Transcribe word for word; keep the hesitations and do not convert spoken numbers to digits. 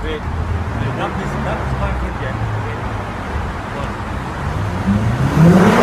Wait, not this, not this part yet. Wait. One.